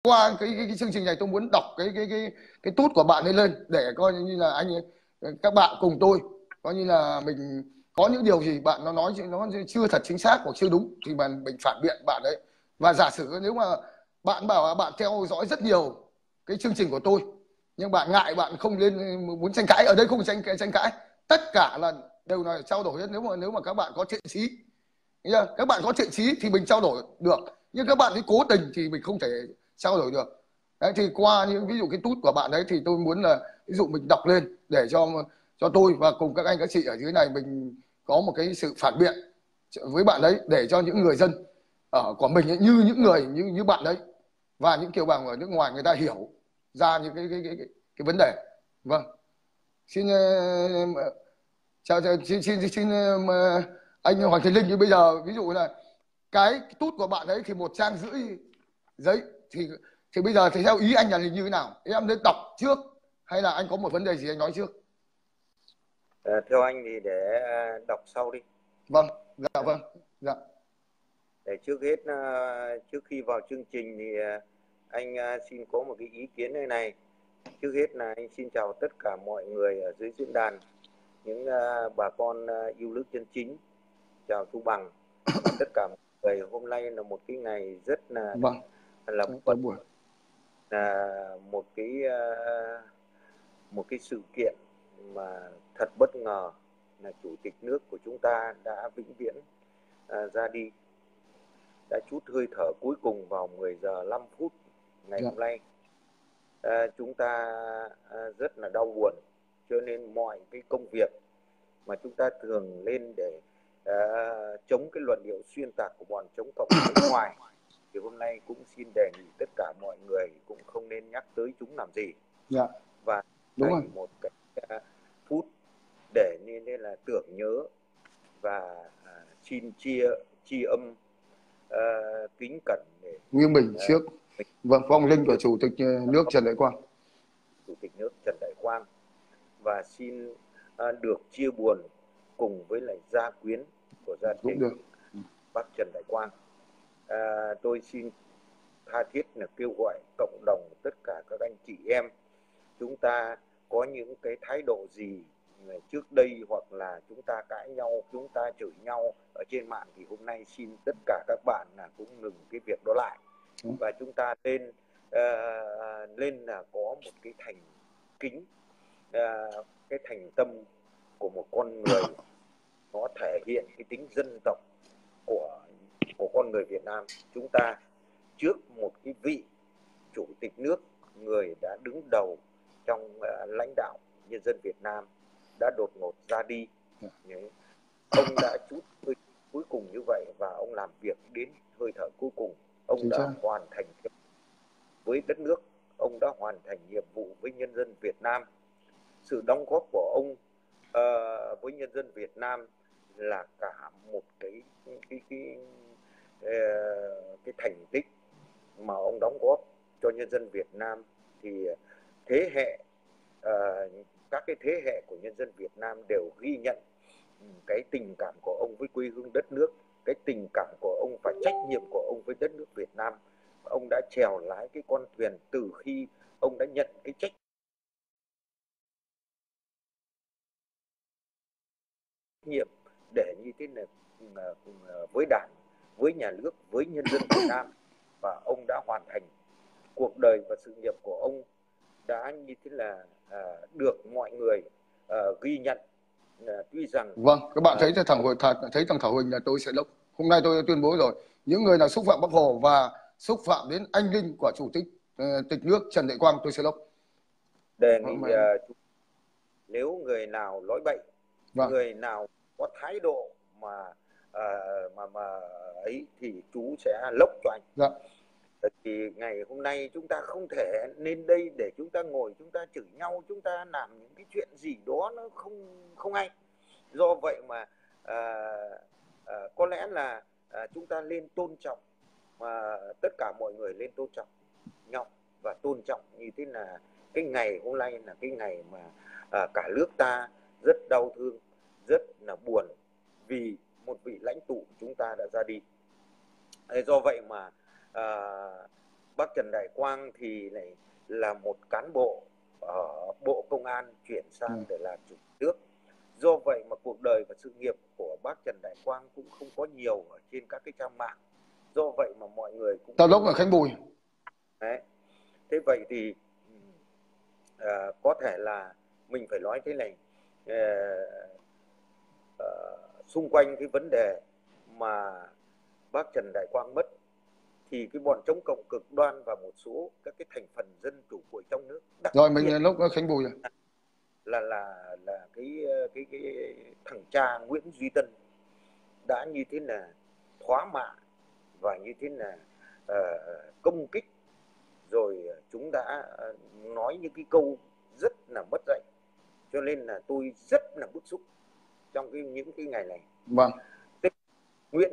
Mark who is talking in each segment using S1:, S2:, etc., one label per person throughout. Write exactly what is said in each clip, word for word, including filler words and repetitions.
S1: qua cái, cái, cái chương trình này tôi muốn đọc cái cái cái cái tút của bạn ấy lên để coi như là anh các bạn cùng tôi coi như là mình có những điều gì bạn nó nói nó chưa thật chính xác hoặc chưa đúng thì mình mình phản biện bạn ấy. Và giả sử nếu mà bạn bảo là bạn theo dõi rất nhiều cái chương trình của tôi nhưng bạn ngại, bạn không lên muốn tranh cãi, ở đây không tranh tranh cãi, tất cả là đều là trao đổi hết. Nếu mà nếu mà các bạn có thiện chí, các bạn có thiện chí thì mình trao đổi được, nhưng các bạn ấy cố tình thì mình không thể trao đổi được. Đấy, thì qua những ví dụ cái tút của bạn ấy thì tôi muốn là ví dụ mình đọc lên để cho cho tôi và cùng các anh các chị ở dưới này mình có một cái sự phản biện với bạn ấy để cho những người dân ở của mình ấy, như những người như như bạn đấy và những kiều bào ở nước ngoài người ta hiểu ra những cái cái cái cái, cái vấn đề. Vâng, xin uh, chào, chào xin xin, xin uh, anh Hoàng Thế Linh. Như bây giờ ví dụ là cái tút của bạn ấy thì một trang rưỡi giấy thì thì bây giờ thì theo ý anh là như thế nào, em nên đọc trước hay là anh có một vấn đề gì anh nói trước?
S2: À, theo anh thì để đọc sau đi.
S1: Vâng, dạ vâng, dạ.
S2: Để trước hết trước khi vào chương trình thì anh xin có một cái ý kiến này này. Trước hết là anh xin chào tất cả mọi người ở dưới diễn đàn, những bà con yêu nước chân chính. Chào Thu Bằng và tất cả mọi người. Hôm nay là một cái ngày rất là
S1: Vâng,
S2: là
S1: buồn,
S2: là một cái một cái sự kiện mà thật bất ngờ là chủ tịch nước của chúng ta đã vĩnh viễn à, ra đi, đã trút hơi thở cuối cùng vào mười giờ năm phút ngày
S1: dạ.
S2: hôm nay. À, chúng ta à, rất là đau buồn, cho nên mọi cái công việc mà chúng ta thường lên để à, chống cái luận điệu xuyên tạc của bọn chống cộng ở nước ngoài thì hôm nay cũng xin đề nghị tất cả mọi người cũng không nên nhắc tới chúng làm gì.
S1: Dạ.
S2: Và
S1: đúng rồi.
S2: một cái phút để nên, nên là tưởng nhớ và à, xin chia tri âm à, kính cẩn để
S1: nghiêng mình trước à, vâng vong linh của chủ tịch nước Trần Đại Quang,
S2: chủ tịch nước Trần Đại Quang, và xin à, được chia buồn cùng với lại gia quyến của gia đình bác Trần Đại Quang. À, tôi xin tha thiết là kêu gọi cộng đồng tất cả các anh chị em, chúng ta có những cái thái độ gì trước đây hoặc là chúng ta cãi nhau, chúng ta chửi nhau ở trên mạng thì hôm nay xin tất cả các bạn là cũng ngừng cái việc đó lại. Và chúng ta lên uh, lên là có một cái thành kính, uh, cái thành tâm của một con người, nó thể hiện cái tính dân tộc của của con người Việt Nam chúng ta trước một cái vị chủ tịch nước, người đã đứng đầu trong uh, lãnh đạo nhân dân Việt Nam đã đột ngột ra đi. Ông đã chút hơi cuối cùng như vậy và ông làm việc đến hơi thở cuối cùng. Ông
S1: Chính
S2: đã
S1: xác.
S2: hoàn thành với đất nước, ông đã hoàn thành nhiệm vụ với nhân dân Việt Nam. Sự đóng góp của ông uh, với nhân dân Việt Nam là cả một cái cái cái cái, uh, cái thành tích mà ông đóng góp cho nhân dân Việt Nam. Thì thế hệ uh, các cái thế hệ của nhân dân Việt Nam đều ghi nhận cái tình cảm của ông với quê hương đất nước, cái tình cảm của ông và trách nhiệm của ông với đất nước Việt Nam. Ông đã chèo lái cái con thuyền từ khi ông đã nhận cái trách nhiệm để như thế này với Đảng, với nhà nước, với nhân dân Việt Nam, và ông đã hoàn thành. Cuộc đời và sự nghiệp của ông đã như thế là à, được mọi người à, ghi nhận. À, tuy rằng
S1: vâng, các bạn
S2: à,
S1: thấy thằng Huỳnh thật thấy thằng Thảo Huỳnh là tôi sẽ đốc. Hôm nay tôi tuyên bố rồi, những người nào xúc phạm Bác Hồ và xúc phạm đến anh linh của chủ tịch uh, tịch nước Trần Đại Quang tôi sẽ đốc.
S2: Đề nghị uh, nếu người nào nói bậy, vâng, người nào có thái độ mà uh, mà mà ấy thì chú sẽ lốc cho anh.
S1: Dạ.
S2: Thì ngày hôm nay chúng ta không thể lên đây để chúng ta ngồi chúng ta chửi nhau, chúng ta làm những cái chuyện gì đó nó không không hay. Do vậy mà à, à, có lẽ là à, chúng ta lên tôn trọng, mà tất cả mọi người lên tôn trọng nhau và tôn trọng như thế là cái ngày hôm nay là cái ngày mà à, cả nước ta rất đau thương, rất là buồn vì một vị lãnh tụ chúng ta đã ra đi. Do vậy mà à, bác Trần Đại Quang thì này là một cán bộ ở Bộ Công an chuyển sang để làm chủ tịch nước. Do vậy mà cuộc đời và sự nghiệp của bác Trần Đại Quang cũng không có nhiều ở trên các cái trang mạng. Do vậy mà mọi người cũng
S1: Tao lúc ở Khánh Bùi.
S2: Đấy. Thế vậy thì à, có thể là mình phải nói thế này, à, à, xung quanh cái vấn đề mà bác Trần Đại Quang mất thì cái bọn chống cộng cực đoan và một số các cái thành phần dân chủ của trong nước, đặc
S1: Rồi mình
S2: biệt
S1: lúc ở Khánh Bùi rồi.
S2: là là là cái cái cái thằng cha Nguyễn Duy Tân đã như thế là thóa mạ và như thế là uh, công kích, rồi chúng đã nói những cái câu rất là mất dạy, cho nên là tôi rất là bức xúc trong cái những cái ngày này.
S1: Vâng.
S2: Nguyễn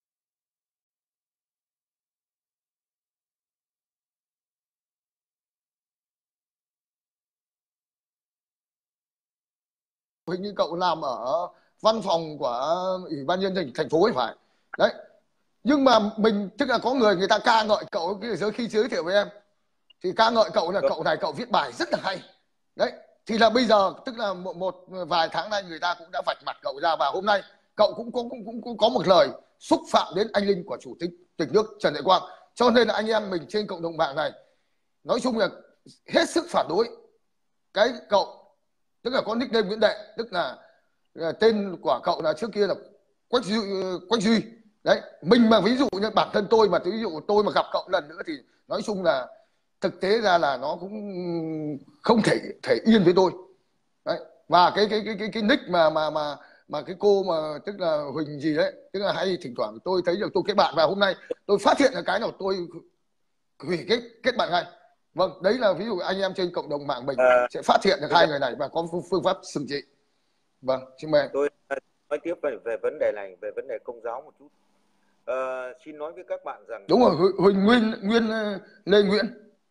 S1: hình như cậu làm ở văn phòng của Ủy ban nhân dân thành phố ấy phải đấy, nhưng mà mình tức là có người người ta ca ngợi cậu cái giới khi giới thiệu với em thì ca ngợi cậu là cậu này cậu viết bài rất là hay đấy, thì là bây giờ tức là một, một vài tháng nay người ta cũng đã vạch mặt cậu ra, và hôm nay cậu cũng có cũng, cũng, cũng có một lời xúc phạm đến anh linh của chủ tịch tịch nước Trần Đại Quang, cho nên là anh em mình trên cộng đồng mạng này nói chung là hết sức phản đối cái cậu, tức là có nickname Nguyễn Đệ, tức là, là tên của cậu là trước kia là Quách Duy, Quách Duy đấy. Mình mà ví dụ như bản thân tôi mà ví dụ tôi mà gặp cậu lần nữa thì nói chung là thực tế ra là nó cũng không thể thể yên với tôi đấy. Và cái cái cái cái cái nick mà mà mà mà cái cô mà tức là Huỳnh gì đấy, tức là hay thỉnh thoảng tôi thấy được tôi kết bạn, và hôm nay tôi phát hiện là cái nào tôi hủy kết kết bạn ngay. Vâng, đấy là ví dụ anh em trên cộng đồng mạng mình à, sẽ phát hiện được hai người này và có phương pháp xử trị. Vâng, xin mời.
S2: Tôi nói tiếp về, về vấn đề này, về vấn đề công giáo một chút. À, xin nói với các bạn rằng
S1: đúng rồi, Huỳnh Nguyên Nguyên Lê Nguyễn.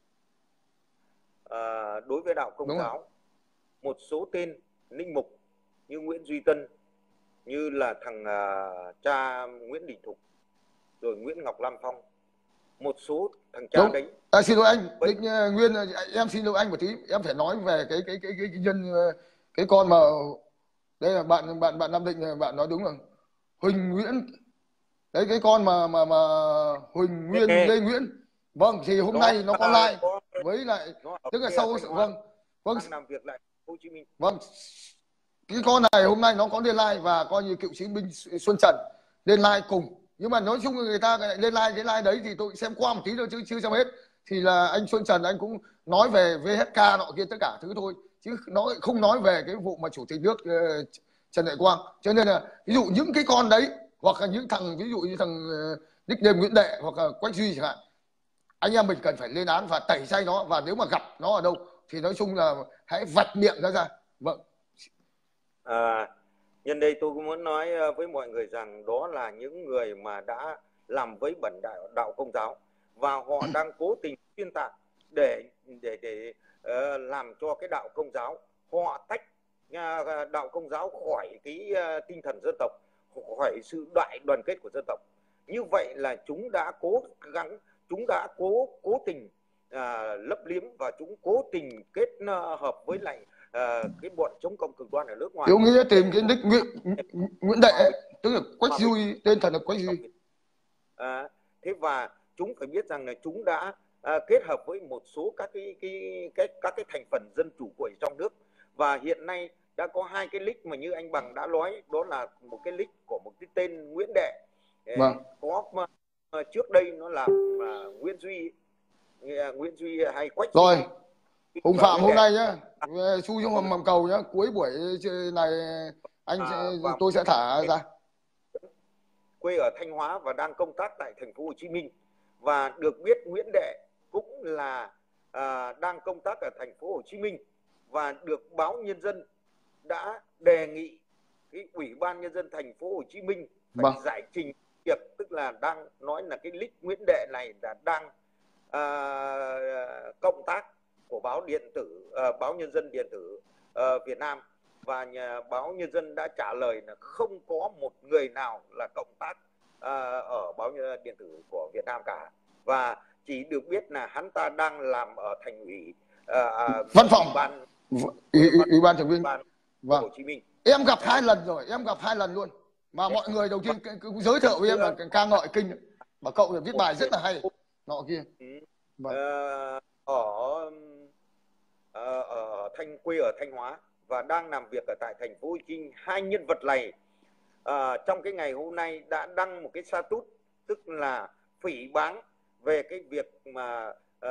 S2: À, đối với đạo công
S1: đúng
S2: giáo,
S1: rồi.
S2: một số tên linh mục như Nguyễn Duy Tân, như là thằng uh, cha Nguyễn Đình Thục, rồi Nguyễn Ngọc Lam Phong, một số thằng cha
S1: đúng.
S2: đấy.
S1: À, xin lỗi anh, Định uh, Nguyên, em xin lỗi anh một tí, em phải nói về cái cái cái cái, cái nhân cái con mà đây là bạn bạn bạn Nam Định, bạn nói đúng rồi, Huỳnh Nguyễn đấy, cái con mà mà mà Huỳnh Nguyên Ê. Lê Nguyễn. Vâng, thì hôm nó, nay nó có like có, với lại tức là sau vâng vâng
S2: làm việc lại Hồ Chí Minh.
S1: Vâng, cái con này hôm nay nó có lên like và coi như cựu chiến binh Xuân Trần lên like cùng, nhưng mà nói chung người ta lại lên like cái like đấy thì tôi xem qua một tí thôi chứ chưa xem hết, thì là anh Xuân Trần anh cũng nói về vê ét ca nọ kia tất cả thứ thôi, chứ nó không nói về cái vụ mà chủ tịch nước uh, Trần Đại Quang. Cho nên là ví dụ những cái con đấy hoặc là những thằng ví dụ như thằng uh, nickname Nguyễn Đệ hoặc là Quách Duy chẳng hạn, anh em mình cần phải lên án và tẩy chay nó, và nếu mà gặp nó ở đâu thì nói chung là hãy vạch miệng nó ra. Vâng.
S2: À, nhân đây tôi cũng muốn nói với mọi người rằng đó là những người mà đã làm vấy bẩn đạo, đạo công giáo, và họ đang cố tình xuyên tạc để để để uh, làm cho cái đạo công giáo, họ tách uh, đạo công giáo khỏi cái uh, tinh thần dân tộc, khỏi sự đại đoàn kết của dân tộc. Như vậy là chúng đã cố gắng, chúng đã cố cố tình uh, lấp liếm, và chúng cố tình kết uh, hợp với lại À, cái bọn chống cộng cực đoan ở nước ngoài.
S1: Yếu nghĩa tìm cái nick Nguyễn Nguyễn Đệ, tức là Quách Duy, tên thật là Quách Duy.
S2: À, thế và chúng phải biết rằng là chúng đã à, kết hợp với một số các cái cái cái các cái thành phần dân chủ của trong nước, và hiện nay đã có hai cái nick mà như anh Bằng đã nói, đó là một cái nick của một cái tên Nguyễn Đệ,
S1: vâng.
S2: có mà, mà trước đây nó là mà Nguyễn Duy, Nguyễn Duy hay Quách
S1: Duy.
S2: Rồi.
S1: Hùng Phạm hôm nay nhá, chui trong hầm mầm cầu nhá, cuối buổi này anh à, sẽ, tôi sẽ thả ra.
S2: Quê ở Thanh Hóa và đang công tác tại thành phố Hồ Chí Minh, và được biết Nguyễn Đệ cũng là à, đang công tác ở thành phố Hồ Chí Minh, và được báo Nhân dân đã đề nghị cái Ủy ban Nhân dân thành phố Hồ Chí Minh phải vâng. giải trình việc, tức là đang nói là cái nick Nguyễn Đệ này là đang à, cộng tác của báo điện tử, uh, báo Nhân dân điện tử uh, Việt Nam, và nhà báo Nhân dân đã trả lời là không có một người nào là cộng tác uh, ở báo điện tử của Việt Nam cả, và chỉ được biết là hắn ta đang làm ở thành ủy uh,
S1: văn phòng
S2: ban
S1: ủy, ủy, ủy ban thường viên
S2: vâng. Hồ Chí Minh.
S1: Em gặp hai lần rồi, em gặp hai lần luôn mà. Đấy. Mọi người đầu tiên cũng giới thiệu với em là ca ngợi kinh, bảo cậu viết bài rất là hay nọ kia.
S2: Vâng. Uh, ở uh, ở Thanh quê ở Thanh Hóa và đang làm việc ở tại thành phố Hồ Chí Minh. Hai nhân vật này uh, trong cái ngày hôm nay đã đăng một cái status, tức là phỉ báng về cái việc mà uh,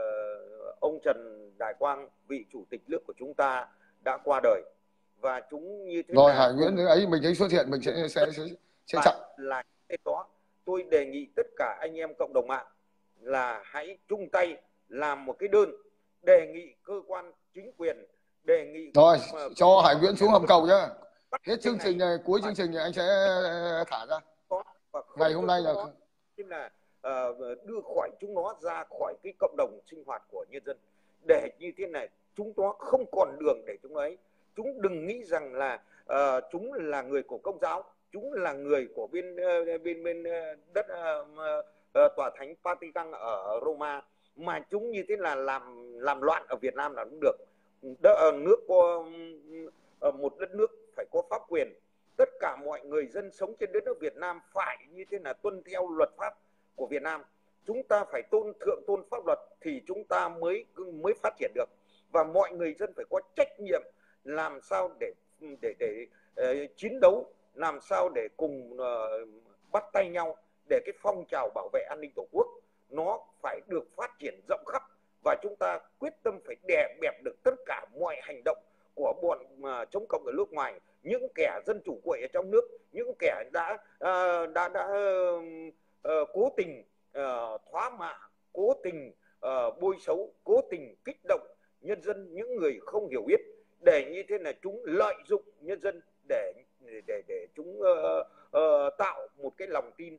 S2: ông Trần Đại Quang, vị chủ tịch nước của chúng ta đã qua đời. Và chúng như thế
S1: rồi
S2: là
S1: Hải Nguyễn ấy mình thấy xuất hiện mình sẽ sẽ sẽ, sẽ chặn
S2: là cái đó. Tôi đề nghị tất cả anh em cộng đồng mạng là hãy chung tay làm một cái đơn đề nghị cơ quan chính quyền, đề nghị
S1: rồi uh, cho Hải Nguyễn xuống hầm cầu nhá. Hết chương trình này, cuối chương trình này anh sẽ thả ra. Ngày hôm nay là
S2: là uh, đưa khỏi chúng nó ra khỏi cái cộng đồng sinh hoạt của nhân dân, để như thế này chúng nó không còn đường để chúng ấy. Chúng đừng nghĩ rằng là uh, chúng là người của Công giáo, chúng là người của bên uh, bên bên uh, đất uh, uh, tòa thánh Vatican ở Roma, mà chúng như thế là làm làm loạn ở Việt Nam là cũng được. Đ nước có uh, một đất nước phải có pháp quyền, tất cả mọi người dân sống trên đất nước Việt Nam phải như thế là tuân theo luật pháp của Việt Nam. Chúng ta phải tôn thượng tôn pháp luật thì chúng ta mới mới phát triển được, và mọi người dân phải có trách nhiệm làm sao để để để, để uh, chiến đấu, làm sao để cùng uh, bắt tay nhau để cái phong trào bảo vệ an ninh Tổ quốc nó phải được phát triển rộng khắp, và chúng ta quyết tâm phải đè bẹp được tất cả mọi hành động của bọn uh, chống cộng ở nước ngoài, những kẻ dân chủ quậy ở trong nước, những kẻ đã uh, đã đã uh, uh, cố tình uh, thoá mạ, cố tình uh, bôi xấu, cố tình kích động nhân dân, những người không hiểu biết, để như thế là chúng lợi dụng nhân dân để để để, để chúng uh, uh, tạo một cái lòng tin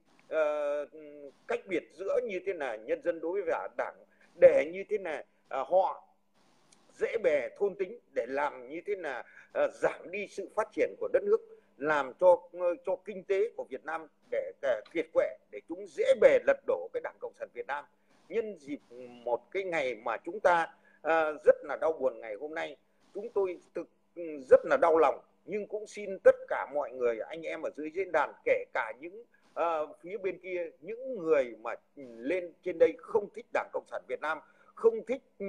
S2: uh, cách biệt giữa như thế là nhân dân đối với đảng, để như thế là uh, họ dễ bề thôn tính, để làm như thế là uh, giảm đi sự phát triển của đất nước, làm cho uh, cho kinh tế của Việt Nam để uh, kiệt quệ, để chúng dễ bề lật đổ cái Đảng Cộng sản Việt Nam. Nhân dịp một cái ngày mà chúng ta uh, rất là đau buồn ngày hôm nay, chúng tôi thực rất là đau lòng, nhưng cũng xin tất cả mọi người, anh em ở dưới diễn đàn, kể cả những uh, phía bên kia, những người mà lên trên đây không thích Đảng Cộng sản Việt Nam, không thích uh,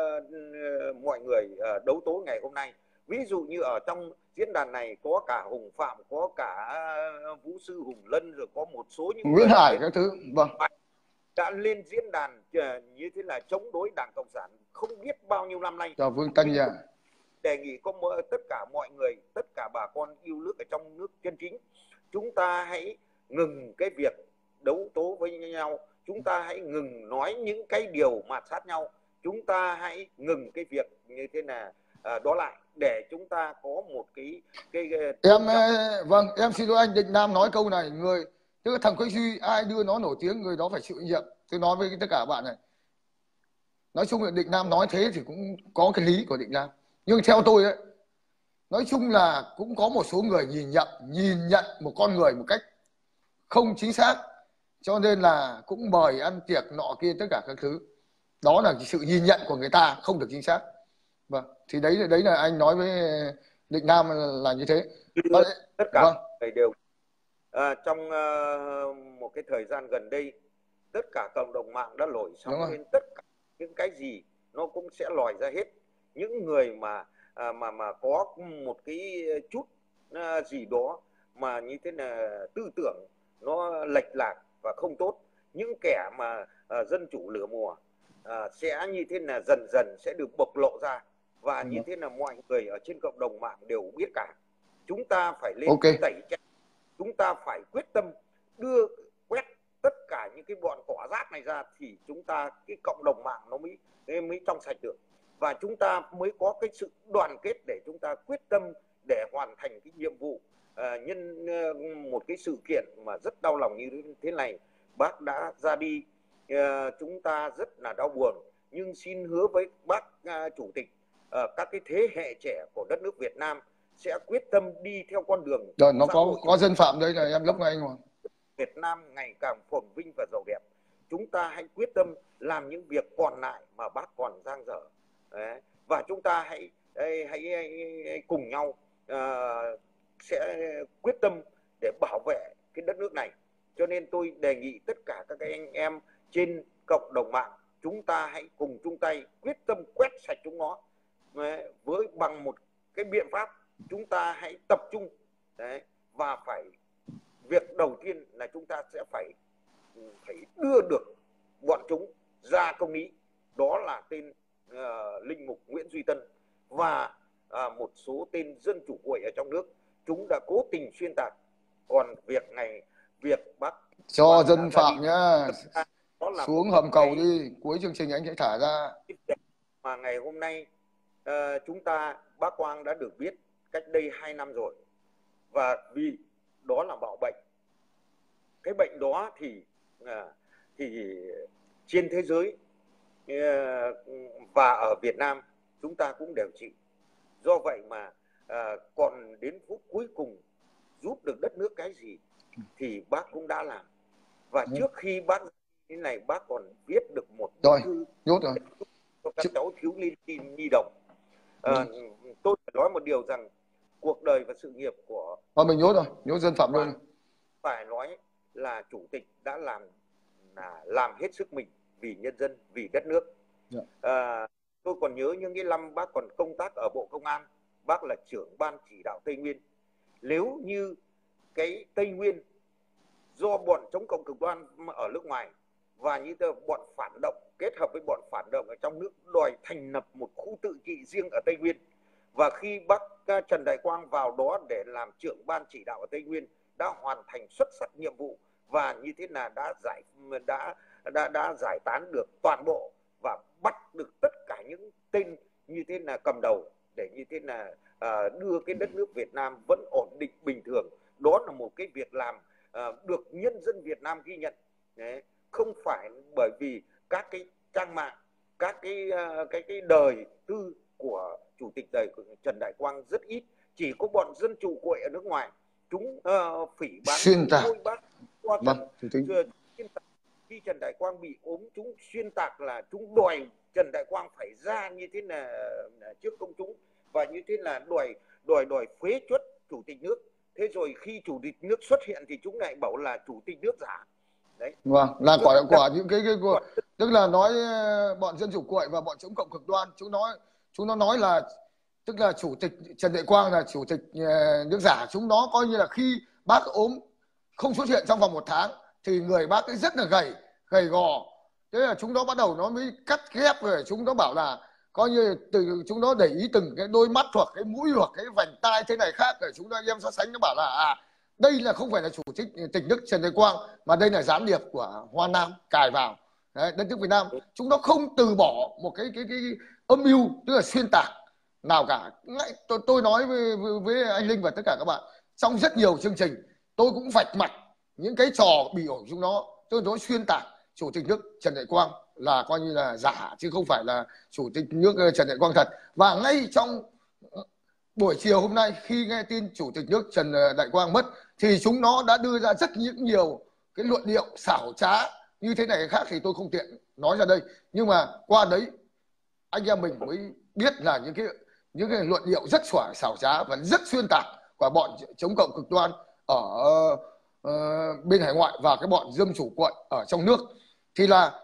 S2: uh, mọi người uh, đấu tố ngày hôm nay. Ví dụ như ở trong diễn đàn này có cả Hùng Phạm, có cả uh, Vũ Sư Hùng Lân, rồi có một số những
S1: Nguyễn Hải các thứ, vâng,
S2: đã lên diễn đàn uh, như thế là chống đối Đảng Cộng sản không biết bao nhiêu năm nay.
S1: Chào Vương Tân nha.
S2: Đề nghị có tất cả mọi người, tất cả bà con yêu nước ở trong nước chân chính, chúng ta hãy ngừng cái việc đấu tố với nhau, chúng ta hãy ngừng nói những cái điều mạt sát nhau, chúng ta hãy ngừng cái việc như thế là à, đó lại, để chúng ta có một cái cái, cái
S1: em vâng em xin lỗi anh, Định Nam nói câu này, người tức là thằng Quách Duy ai đưa nó nổi tiếng người đó phải chịu trách nhiệm. Tôi nói với tất cả bạn này, nói chung là Định Nam nói thế thì cũng có cái lý của Định Nam, nhưng theo tôi ấy, nói chung là cũng có một số người nhìn nhận nhìn nhận một con người một cách không chính xác, cho nên là cũng mời ăn tiệc nọ kia tất cả các thứ. Đó là sự nhìn nhận của người ta không được chính xác. Vâng, thì đấy là đấy là anh nói với Định Nam là như thế.
S2: Tất, tất cả vâng. Người đều à, trong uh, một cái thời gian gần đây, tất cả cộng đồng mạng đã nổi sóng lên, tất cả những cái gì nó cũng sẽ lòi ra hết. Những người mà à, mà mà có một cái chút à, gì đó mà như thế là tư tưởng nó lệch lạc và không tốt, những kẻ mà à, dân chủ lửa mùa à, sẽ như thế là dần dần sẽ được bộc lộ ra, và như thế là mọi người ở trên cộng đồng mạng đều biết cả. Chúng ta phải lên okay. tẩy chay, chúng ta phải quyết tâm đưa quét tất cả những cái bọn cỏ rác này ra, thì chúng ta cái cộng đồng mạng nó mới mới trong sạch được, và chúng ta mới có cái sự đoàn kết để chúng ta quyết tâm để hoàn thành cái nhiệm vụ. À, nhân uh, một cái sự kiện mà rất đau lòng như thế này, bác đã ra đi, uh, chúng ta rất là đau buồn, nhưng xin hứa với bác uh, chủ tịch, uh, các cái thế hệ trẻ của đất nước Việt Nam sẽ quyết tâm đi theo con đường.
S1: Rồi nó có có dân phạm đây là em lúc này anh mà.
S2: Việt Nam ngày càng phồn vinh và giàu đẹp. chúng ta hãy quyết tâm làm những việc còn lại mà bác còn dang dở. Đấy. Và chúng ta hãy hãy, hãy, hãy cùng nhau uh, sẽ quyết tâm để bảo vệ cái đất nước này. Cho nên tôi đề nghị tất cả các anh em trên cộng đồng mạng, chúng ta hãy cùng chung tay quyết tâm quét sạch chúng nó. Đấy. Với bằng một cái biện pháp, chúng ta hãy tập trung. Đấy. Và phải việc đầu tiên là chúng ta sẽ phải phải đưa được bọn chúng ra công lý. Đó là tên uh, linh mục Nguyễn Duy Tân và uh, một số tên dân chủ cuội ở trong nước. Chúng đã cố tình xuyên tạc. Còn việc này, việc bác
S1: cho dân phạm nhá, xuống hầm cầu
S2: ngày,
S1: đi, cuối chương trình anh sẽ thả ra.
S2: Mà ngày hôm nay uh, chúng ta, bác Quang đã được biết cách đây hai năm rồi. Và vì đó là bạo bệnh. Cái bệnh đó thì uh, thì trên thế giới uh, và ở Việt Nam chúng ta cũng đều chịu. Do vậy mà uh, còn đến phút cuối cùng giúp được đất nước cái gì thì bác cũng đã làm. Và ừ. trước khi bác thế này, bác còn viết được một
S1: rồi,
S2: thư
S1: nhốt rồi.
S2: cho các cháu thiếu niên nhi đồng. À, ừ. Tôi phải nói một điều rằng cuộc đời và sự nghiệp của
S1: Thôi mình nhốt rồi, nhốt dân phạm luôn.
S2: Phải nói là chủ tịch đã làm là làm hết sức mình vì nhân dân, vì đất nước. Yeah. À, tôi còn nhớ những cái năm bác còn công tác ở Bộ Công an, bác là trưởng ban chỉ đạo Tây Nguyên. Nếu như cái Tây Nguyên do bọn chống cộng cực đoan ở nước ngoài và như bọn phản động kết hợp với bọn phản động ở trong nước đòi thành lập một khu tự trị riêng ở Tây Nguyên, và khi bác Trần Đại Quang vào đó để làm trưởng ban chỉ đạo ở Tây Nguyên đã hoàn thành xuất sắc nhiệm vụ và như thế là đã giải đã đã đã giải tán được toàn bộ và bắt được tất cả những tên như thế là cầm đầu để như thế là à, đưa cái đất nước Việt Nam vẫn ổn định bình thường. Đó là một cái việc làm à, được nhân dân Việt Nam ghi nhận. Đấy. Không phải bởi vì các cái trang mạng, các cái cái cái đời tư của chủ tịch đời của Trần Đại Quang rất ít, chỉ có bọn dân chủ cuội ở nước ngoài chúng uh, phỉ báng
S1: xuyên tạc
S2: bác qua
S1: vâng,
S2: Trần, khi Trần Đại Quang bị ốm, chúng xuyên tạc là chúng đòi Trần Đại Quang phải ra như thế là trước công chúng và như thế là đòi đòi đòi phế truất chủ tịch nước. Thế rồi khi chủ tịch nước xuất hiện thì chúng lại bảo là chủ tịch nước giả. Đấy.
S1: Vâng, là quả quả những cái cái của, tức là nói bọn dân chủ cuội và bọn chống cộng cực đoan, chúng nói chúng nó nói là tức là chủ tịch Trần Đại Quang là chủ tịch nước giả. Chúng nó coi như là khi bác ốm không xuất hiện trong vòng một tháng thì người bác ấy rất là gầy gầy gò. Thế là chúng nó bắt đầu nó mới cắt ghép rồi, chúng nó bảo là coi như từ chúng nó để ý từng cái đôi mắt hoặc cái mũi hoặc cái vành tai thế này khác rồi chúng nó em so sánh, nó bảo là à đây là không phải là chủ tịch tịch nước Trần Đại Quang mà đây là gián điệp của Hoa Nam cài vào đấy, đất nước Việt Nam. Chúng nó không từ bỏ một cái cái cái âm mưu tức là xuyên tạc nào cả. Tôi, tôi nói với, với, với anh Linh và tất cả các bạn trong rất nhiều chương trình tôi cũng vạch mặt những cái trò bị ổi chúng nó. Tôi nói xuyên tạc chủ tịch nước Trần Đại Quang là coi như là giả chứ không phải là chủ tịch nước Trần Đại Quang thật. Và ngay trong buổi chiều hôm nay khi nghe tin chủ tịch nước Trần Đại Quang mất thì chúng nó đã đưa ra rất những nhiều cái luận điệu xảo trá như thế này cái khác thì tôi không tiện nói ra đây, nhưng mà qua đấy anh em mình mới biết là những cái những cái luận điệu rất xảo xảo trá và rất xuyên tạc của bọn chống cộng cực đoan ở uh, bên hải ngoại và cái bọn dân chủ cuội ở trong nước. Thì là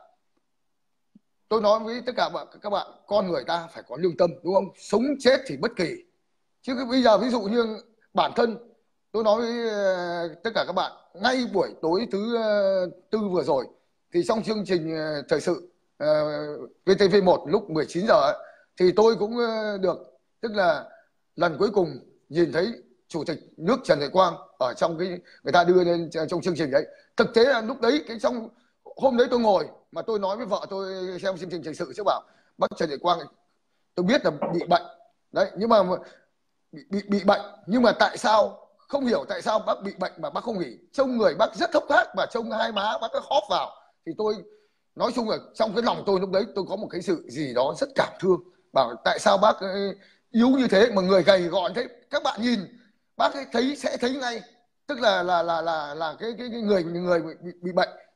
S1: tôi nói với tất cả các bạn, con người ta phải có lương tâm đúng không, sống chết thì bất kỳ, chứ bây giờ ví dụ như bản thân tôi nói với tất cả các bạn ngay buổi tối thứ tư vừa rồi thì trong chương trình thời sự uh, vê tê vê một lúc mười chín giờ ấy, thì tôi cũng được tức là lần cuối cùng nhìn thấy chủ tịch nước Trần Đại Quang ở trong cái người ta đưa lên trong chương trình đấy. Thực tế là lúc đấy cái trong hôm đấy tôi ngồi mà tôi nói với vợ tôi xem chương trình thời sự chứ bảo bác Trần Đại Quang tôi biết là bị bệnh đấy, nhưng mà bị, bị, bị bệnh nhưng mà tại sao không hiểu tại sao bác bị bệnh mà bác không nghỉ. Trông người bác rất hốc hác và trông hai má bác cứ hóp vào thì tôi nói chung là trong cái lòng tôi lúc đấy tôi có một cái sự gì đó rất cảm thương, bảo tại sao bác yếu như thế mà người gầy gọn thế. Các bạn nhìn bác ấy thấy sẽ thấy ngay tức là là là là là cái cái, cái người người bị, bị bệnh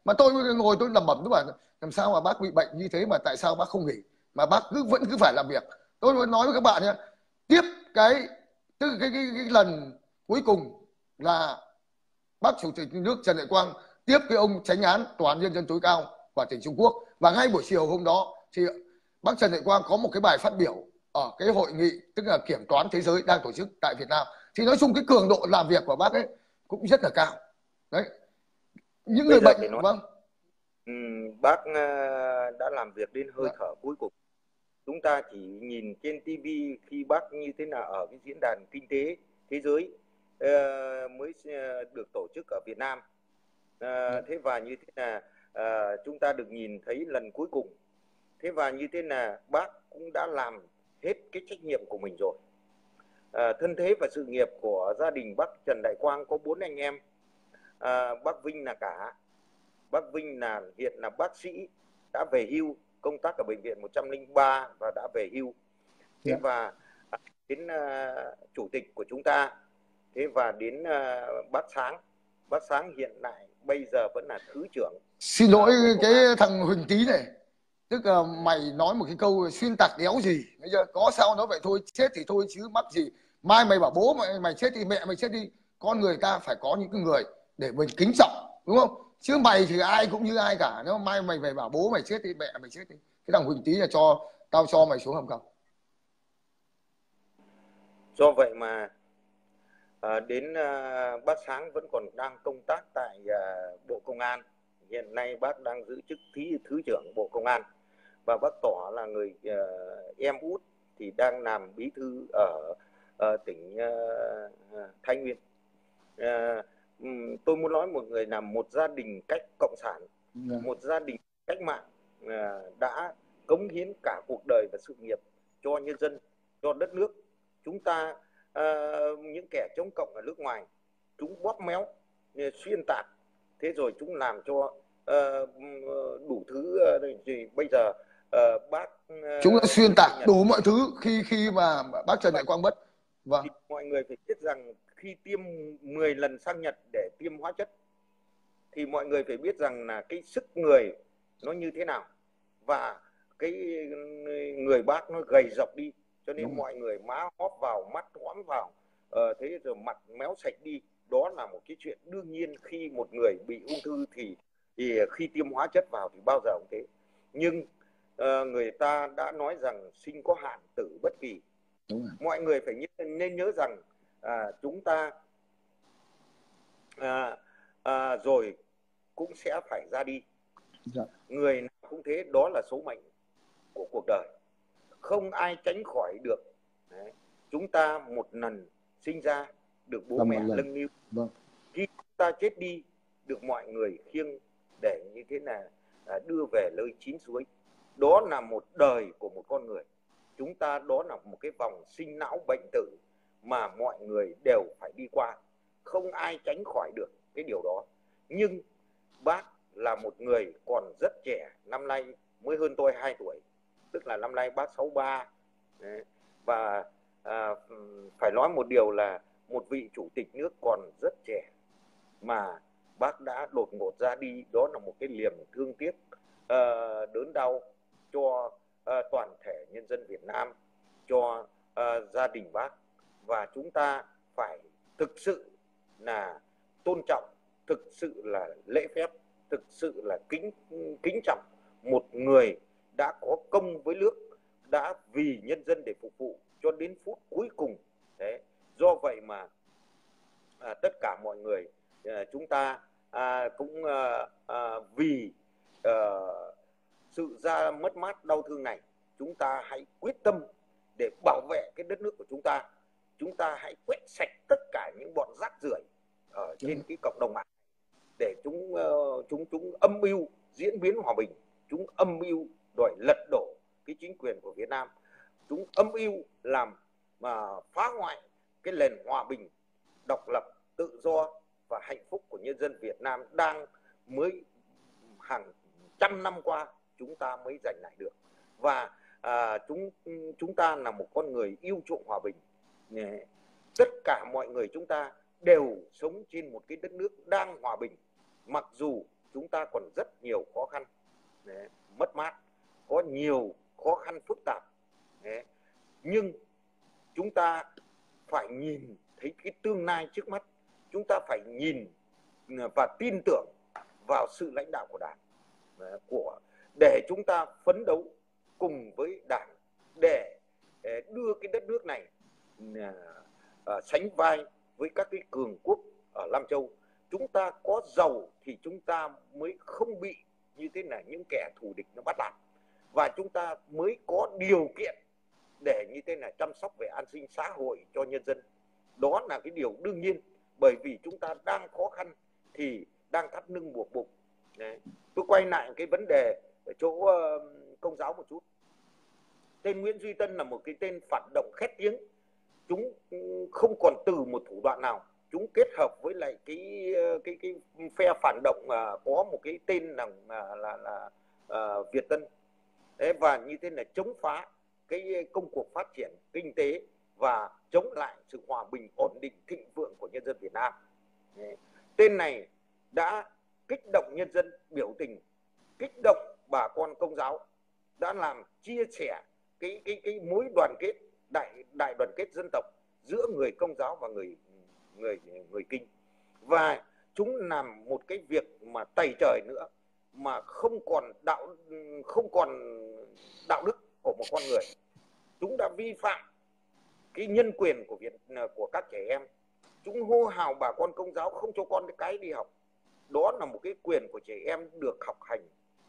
S1: Mà tôi ngồi tôi lẩm bẩm, tôi bảo làm sao mà bác bị bệnh như thế mà tại sao bác không nghỉ, mà bác cứ vẫn cứ phải làm việc. Tôi muốn nói với các bạn nhé, tiếp cái tức cái, cái, cái lần cuối cùng là bác chủ tịch nước Trần Đại Quang tiếp cái ông chánh án tòa án nhân dân tối cao của tỉnh Trung Quốc, và ngay buổi chiều hôm đó thì bác Trần Đại Quang có một cái bài phát biểu ở cái hội nghị tức là kiểm toán thế giới đang tổ chức tại Việt Nam. Thì nói chung cái cường độ làm việc của bác ấy cũng rất là cao đấy. Những
S2: Bây
S1: người
S2: giờ
S1: bệnh
S2: phải nói,
S1: vâng
S2: um, bác uh, đã làm việc đến hơi
S1: dạ.
S2: thở cuối cùng. Chúng ta chỉ nhìn trên ti vi khi bác như thế nào ở cái diễn đàn kinh tế thế giới uh, mới uh, được tổ chức ở Việt Nam. Uh, dạ. Thế và như thế là uh, chúng ta được nhìn thấy lần cuối cùng. Thế và như thế là bác cũng đã làm hết cái trách nhiệm của mình rồi. À, thân thế và sự nghiệp của gia đình bác Trần Đại Quang có bốn anh em. À, bác Vinh là cả. Bác Vinh là hiện là bác sĩ, đã về hưu, công tác ở bệnh viện một trăm linh ba và đã về hưu. Thế yeah. Và đến uh, chủ tịch của chúng ta, thế và đến uh, bác Sáng. Bác Sáng hiện tại bây giờ vẫn là thứ trưởng.
S1: Xin lỗi uh, cái thằng Huỳnh Tý này, tức là mày nói một cái câu xuyên tạc đéo gì, bây giờ có sao nói vậy thôi, chết thì thôi chứ mắc gì. Mai mày bảo bố mày mày chết đi, mẹ mày chết đi, con người ta phải có những cái người để mình kính trọng, đúng không? Chứ mày thì ai cũng như ai cả. Nếu mai mày về bảo bố mày chết đi, mẹ mày chết đi, cái thằng Huỳnh Tý là cho tao cho mày xuống hầm cầu.
S2: Do vậy mà à, đến à, bác Sáng vẫn còn đang công tác tại à, Bộ Công an. Hiện nay bác đang giữ chức thí, thứ trưởng Bộ Công an. Và bác Tỏ là người uh, em út thì đang làm bí thư ở uh, tỉnh uh, Thái Nguyên. Uh, um, tôi muốn nói một người làm một gia đình cách cộng sản, yeah. một gia đình cách mạng uh, đã cống hiến cả cuộc đời và sự nghiệp cho nhân dân, cho đất nước. Chúng ta uh, những kẻ chống cộng ở nước ngoài, chúng bóp méo, xuyên tạc, thế rồi chúng làm cho uh, đủ thứ uh, gì bây giờ. Uh, bác uh,
S1: chúng đã xuyên tạc đủ mọi thứ khi khi mà bác Trần Đại Quang mất. Vâng.
S2: Mọi người phải biết rằng khi tiêm mười lần sang Nhật để tiêm hóa chất thì mọi người phải biết rằng là cái sức người nó như thế nào, và cái người bác nó gầy dọc đi, cho nên đúng. Mọi người má hóp vào, mắt hoắm vào, uh, thế rồi mặt méo sạch đi. Đó là một cái chuyện đương nhiên khi một người bị ung thư thì, thì khi tiêm hóa chất vào thì bao giờ cũng thế. Nhưng Uh, người ta đã nói rằng sinh có hạn, tử bất kỳ. Mọi người phải nhớ, nên nhớ rằng uh, chúng ta uh, uh, rồi cũng sẽ phải ra đi. Dạ. Người nào cũng thế, đó là số mệnh của cuộc đời, không ai tránh khỏi được. Đấy. Chúng ta một lần sinh ra được bố mẹ lưng níu, vâng. Khi chúng ta chết đi được mọi người khiêng để như thế là uh, đưa về nơi chín suối. Đó là một đời của một con người. Chúng ta đó là một cái vòng sinh lão bệnh tử mà mọi người đều phải đi qua. Không ai tránh khỏi được cái điều đó. Nhưng bác là một người còn rất trẻ, năm nay mới hơn tôi hai tuổi, tức là năm nay bác sáu mươi ba. Đấy. Và à, phải nói một điều là một vị chủ tịch nước còn rất trẻ mà bác đã đột ngột ra đi. Đó là một cái niềm thương tiếc, uh, đớn đau cho uh, toàn thể nhân dân Việt Nam, cho uh, gia đình bác. Và chúng ta phải thực sự là tôn trọng, thực sự là lễ phép, thực sự là kính kính trọng một người đã có công với nước, đã vì nhân dân để phục vụ cho đến phút cuối cùng. Đấy. Do vậy mà à, tất cả mọi người à, chúng ta à, cũng à, à, vì à, sự ra mất mát đau thương này, chúng ta hãy quyết tâm để bảo vệ cái đất nước của chúng ta. Chúng ta hãy quét sạch tất cả những bọn rác rưởi ở trên cái cộng đồng mạng để chúng uh, chúng chúng âm mưu diễn biến hòa bình, chúng âm mưu đòi lật đổ cái chính quyền của Việt Nam, chúng âm mưu làm mà phá hoại cái nền hòa bình, độc lập, tự do và hạnh phúc của nhân dân Việt Nam đang mới hàng trăm năm qua chúng ta mới giành lại được. Và à, chúng chúng ta là một con người yêu chuộng hòa bình. Tất cả mọi người chúng ta đều sống trên một cái đất nước đang hòa bình, mặc dù chúng ta còn rất nhiều khó khăn, đấy, mất mát, có nhiều khó khăn phức tạp, đấy. Nhưng chúng ta phải nhìn thấy cái tương lai trước mắt, chúng ta phải nhìn và tin tưởng vào sự lãnh đạo của Đảng, của để chúng ta phấn đấu cùng với Đảng để đưa cái đất nước này sánh vai với các cái cường quốc ở Lam Châu. Chúng ta có giàu thì chúng ta mới không bị như thế này những kẻ thù địch nó bắt nạt, và chúng ta mới có điều kiện để như thế này chăm sóc về an sinh xã hội cho nhân dân. Đó là cái điều đương nhiên, bởi vì chúng ta đang khó khăn thì đang thắt lưng buộc bụng. Đấy. Tôi quay lại cái vấn đề ở chỗ uh, Công giáo một chút. Tên Nguyễn Duy Tân là một cái tên phản động khét tiếng. Chúng không còn từ một thủ đoạn nào. Chúng kết hợp với lại cái cái cái phe phản động uh, có một cái tên là là là, là uh, Việt Tân. Đấy, và như thế là chống phá cái công cuộc phát triển kinh tế và chống lại sự hòa bình, ổn định, thịnh vượng của nhân dân Việt Nam. Đấy. Tên này đã kích động nhân dân biểu tình, kích động bà con Công giáo, đã làm chia sẻ cái cái cái mối đoàn kết, đại đại đoàn kết dân tộc giữa người Công giáo và người người người Kinh. Và chúng làm một cái việc mà tày trời nữa, mà không còn đạo không còn đạo đức của một con người. Chúng đã vi phạm cái nhân quyền của Việt của các trẻ em. Chúng hô hào bà con Công giáo không cho con cái đi học. Đó là một cái quyền của trẻ em được học hành,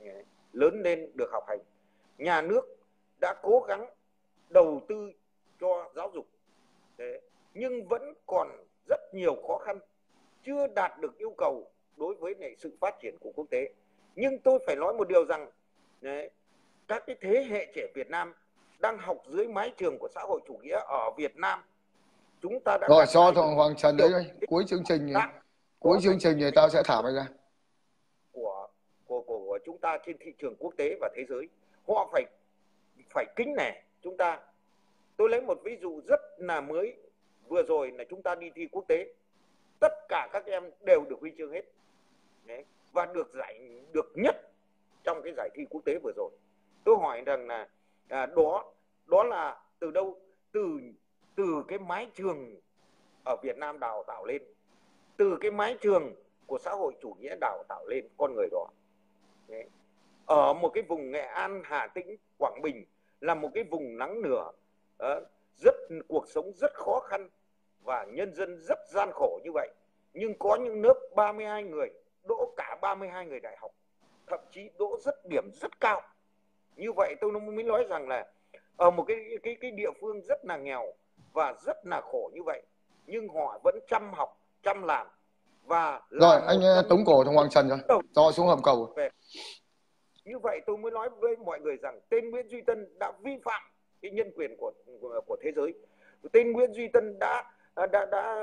S2: lớn lên được học hành. Nhà nước đã cố gắng đầu tư cho giáo dục, thế, nhưng vẫn còn rất nhiều khó khăn, chưa đạt được yêu cầu đối với lại sự phát triển của quốc tế. Nhưng tôi phải nói một điều rằng, đấy, các cái thế hệ trẻ Việt Nam đang học dưới mái trường của xã hội chủ nghĩa ở Việt Nam, chúng ta đã
S1: rồi cho thằng Hoàng Trần đấy đây, cuối chương trình cuối chương trình thì tao sẽ thả mày ra
S2: của, của của của chúng ta trên thị trường quốc tế và thế giới. Họ phải phải kính nể chúng ta. Tôi lấy một ví dụ rất là mới, vừa rồi là chúng ta đi thi quốc tế, tất cả các em đều được huy chương hết. Đấy, và được giải được nhất trong cái giải thi quốc tế vừa rồi. Tôi hỏi rằng là à, đó đó là từ đâu? Từ từ cái mái trường ở Việt Nam đào tạo lên, từ cái mái trường của xã hội chủ nghĩa đào tạo lên con người đó. Đấy. Ở một cái vùng Nghệ An, Hà Tĩnh, Quảng Bình là một cái vùng nắng lửa, uh, rất cuộc sống rất khó khăn và nhân dân rất gian khổ như vậy, nhưng có những lớp ba mươi hai người đỗ cả ba mươi hai người đại học, thậm chí đỗ rất điểm rất cao. Như vậy tôi mới nói rằng là ở một cái cái cái địa phương rất là nghèo và rất là khổ như vậy, nhưng họ vẫn chăm học, chăm làm. Và
S1: rồi anh tống cổ thằng Hoàng Trần rồi, cho xuống hầm cầu.
S2: Về. Như vậy tôi mới nói với mọi người rằng tên Nguyễn Duy Tân đã vi phạm cái nhân quyền của của, của thế giới. Tên Nguyễn Duy Tân đã đã đã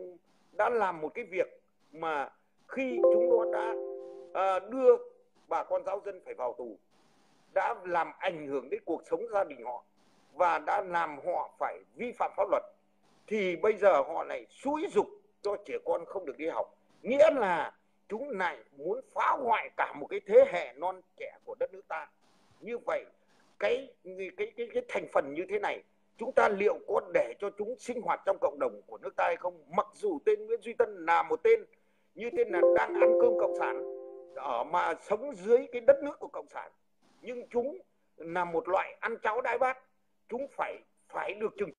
S2: đã làm một cái việc mà khi chúng nó đã uh, đưa bà con giáo dân phải vào tù, đã làm ảnh hưởng đến cuộc sống gia đình họ và đã làm họ phải vi phạm pháp luật, thì bây giờ họ lại xúi giục cho trẻ con không được đi học, nghĩa là chúng lại muốn phá hoại cả một cái thế hệ non trẻ của đất nước ta. Như vậy cái cái cái cái thành phần như thế này, chúng ta liệu có để cho chúng sinh hoạt trong cộng đồng của nước ta hay không? Mặc dù tên Nguyễn Duy Tân là một tên như tên là đang ăn cơm cộng sản, ở mà sống dưới cái đất nước của cộng sản, nhưng chúng là một loại ăn cháo đái bát, chúng phải phải được trừng.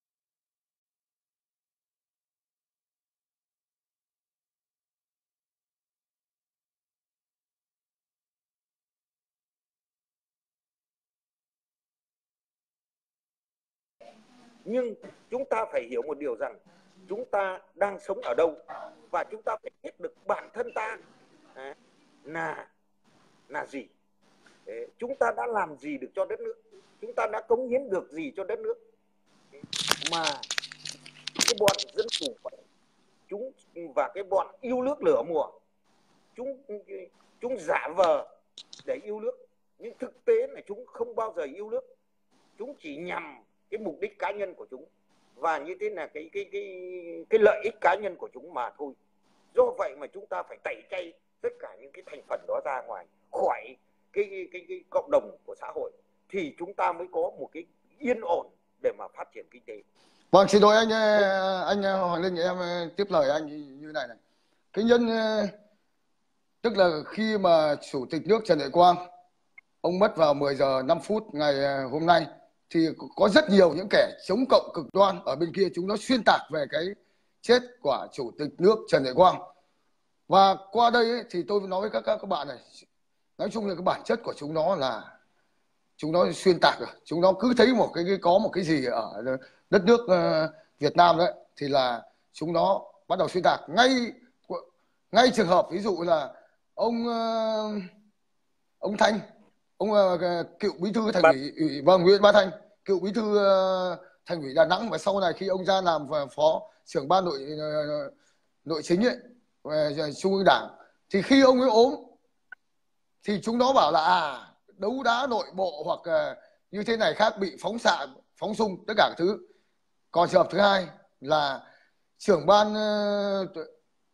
S2: Nhưng chúng ta phải hiểu một điều rằng chúng ta đang sống ở đâu, và chúng ta phải biết được bản thân ta là là gì. Đấy, chúng ta đã làm gì được cho đất nước, chúng ta đã cống hiến được gì cho đất nước. Mà cái bọn dân chủ chúng và cái bọn yêu nước lửa mùa, chúng chúng giả vờ để yêu nước, nhưng thực tế là chúng không bao giờ yêu nước. Chúng chỉ nhằm cái mục đích cá nhân của chúng, và như thế là cái cái cái cái lợi ích cá nhân của chúng mà thôi. Do vậy mà chúng ta phải tẩy chay tất cả những cái thành phần đó ra ngoài khỏi cái cái, cái, cái cộng đồng của xã hội, thì chúng ta mới có một cái yên ổn để mà phát triển kinh tế.
S1: Vâng, xin lỗi anh anh Hoàng Linh, em tiếp lời anh như này này. Cái nhân tức là khi mà Chủ tịch nước Trần Đại Quang ông mất vào mười giờ năm phút ngày hôm nay, thì có rất nhiều những kẻ chống cộng cực đoan ở bên kia, chúng nó xuyên tạc về cái chết của Chủ tịch nước Trần Đại Quang. Và qua đây ấy, thì tôi nói với các, các các bạn này, nói chung là cái bản chất của chúng nó là chúng nó xuyên tạc rồi. Chúng nó cứ thấy một cái, cái có một cái gì ở đất nước uh, Việt Nam đấy thì là chúng nó bắt đầu xuyên tạc. Ngay ngay trường hợp ví dụ là ông uh, ông Thanh, ông uh, cựu bí thư thành ủy, ủy vâng Nguyễn Bá Thanh, cựu bí thư uh, thành ủy Đà Nẵng, và sau này khi ông ra làm phó trưởng ban nội uh, nội chính ấy, về Trung ương Đảng, thì khi ông ấy ốm thì chúng nó bảo là à đấu đá nội bộ hoặc uh, như thế này khác, bị phóng xạ phóng xung tất cả các thứ. Còn trường hợp thứ hai là trưởng ban uh,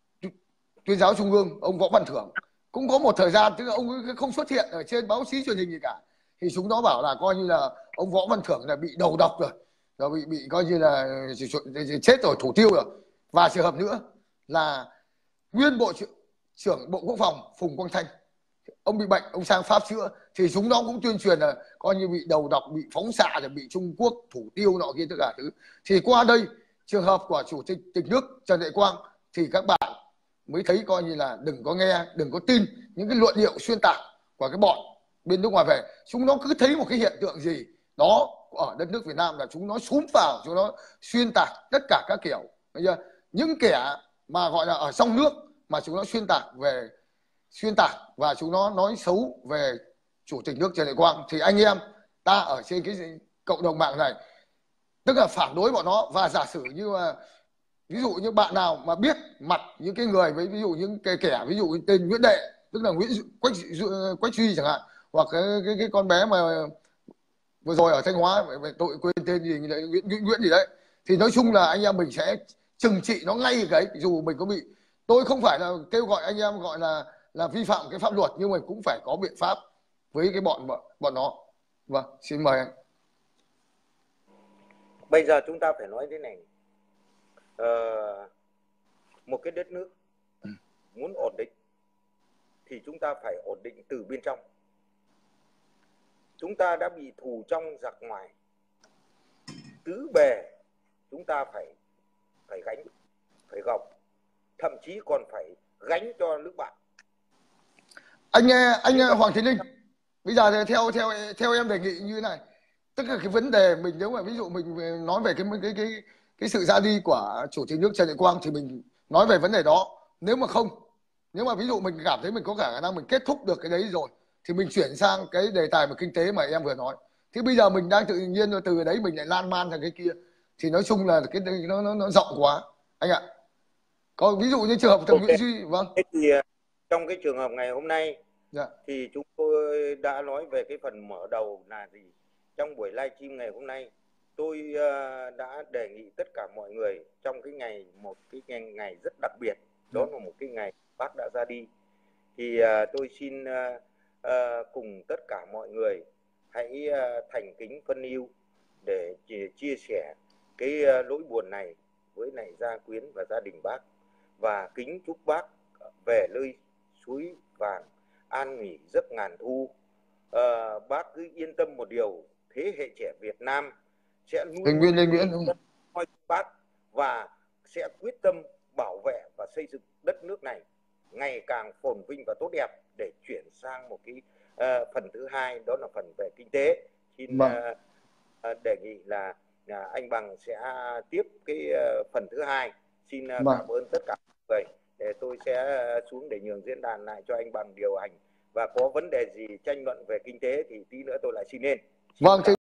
S1: tuyên giáo Trung ương ông Võ Văn Thưởng cũng có một thời gian tức là ông ấy không xuất hiện ở trên báo chí truyền hình gì cả, thì chúng nó bảo là coi như là ông Võ Văn Thưởng là bị đầu độc rồi, rồi bị bị coi như là chết rồi, thủ tiêu rồi. Và trường hợp nữa là nguyên bộ trưởng Bộ Quốc phòng Phùng Quang Thanh, ông bị bệnh, ông sang Pháp chữa, thì chúng nó cũng tuyên truyền là coi như bị đầu độc, bị phóng xạ, rồi bị Trung Quốc thủ tiêu nọ kia tất cả thứ. Thì qua đây trường hợp của Chủ tịch tịch nước Trần Đại Quang thì các bạn mới thấy coi như là đừng có nghe, đừng có tin những cái luận điệu xuyên tạc của cái bọn bên nước ngoài về. Chúng nó cứ thấy một cái hiện tượng gì đó ở đất nước Việt Nam là chúng nó xúm vào, chúng nó xuyên tạc tất cả các kiểu. Bây giờ những kẻ mà gọi là ở trong nước mà chúng nó xuyên tạc về xuyên tạc và chúng nó nói xấu về Chủ tịch nước Trần Đại Quang, thì anh em ta ở trên cái cộng đồng mạng này tức là phản đối bọn nó. Và giả sử như mà ví dụ như bạn nào mà biết mặt những cái người với ví dụ những cái kẻ ví dụ tên Nguyễn Đệ, tức là Nguyễn Quách Quách Duy chẳng hạn, hoặc cái cái, cái con bé mà vừa rồi ở Thanh Hóa về tội quên tên gì Nguyễn, Nguyễn Nguyễn gì đấy, thì nói chung là anh em mình sẽ trừng trị nó ngay. Cái dù mình có bị, tôi không phải là kêu gọi anh em gọi là là vi phạm cái pháp luật, nhưng mà cũng phải có biện pháp với cái bọn bọn nó. Vâng, xin mời anh.
S2: Bây giờ chúng ta phải nói thế này, ờ, một cái đất nước muốn ổn định thì chúng ta phải ổn định từ bên trong. Chúng ta đã bị thù trong giặc ngoài, tứ bề chúng ta phải phải gánh, phải gồng, thậm chí còn phải gánh cho nước bạn.
S1: Anh anh Hoàng Thị Linh, bây giờ theo theo theo em đề nghị như thế này, tức là cái vấn đề mình nếu mà ví dụ mình nói về cái cái cái cái sự ra đi của Chủ tịch nước Trần Đại Quang thì mình nói về vấn đề đó. Nếu mà không, nếu mà ví dụ mình cảm thấy mình có khả năng mình kết thúc được cái đấy rồi thì mình chuyển sang cái đề tài về kinh tế mà em vừa nói. Thế bây giờ mình đang tự nhiên từ đấy mình lại lan man sang cái kia, thì nói chung là cái nó nó nó rộng quá anh ạ. Còn ví dụ như trường hợp thằng Nguyễn Duy, vâng.
S2: Thế thì trong cái trường hợp ngày hôm nay, dạ, thì chúng tôi đã nói về cái phần mở đầu là gì. Trong buổi livestream ngày hôm nay, tôi đã đề nghị tất cả mọi người trong cái ngày một cái ngày, ngày rất đặc biệt, đó là một cái ngày Bác đã ra đi, thì tôi xin cùng tất cả mọi người hãy thành kính phân ưu để chia sẻ cái nỗi buồn này với này gia quyến và gia đình Bác, và kính chúc Bác về nơi suối vàng an nghỉ giấc ngàn thu. À, bác cứ yên tâm một điều, thế hệ trẻ Việt Nam sẽ nuôi nuôi bác và sẽ quyết tâm bảo vệ và xây dựng đất nước này ngày càng phồn vinh và tốt đẹp, để chuyển sang một cái uh, phần thứ hai, đó là phần về kinh tế. Xin uh, uh, đề nghị là uh, anh Bằng sẽ tiếp cái uh, phần thứ hai. Xin uh, cảm ơn tất cả mọi người. Để tôi sẽ xuống để nhường diễn đàn lại cho anh Bằng điều hành, và có vấn đề gì tranh luận về kinh tế thì tí nữa tôi lại xin lên. Xin
S1: vâng.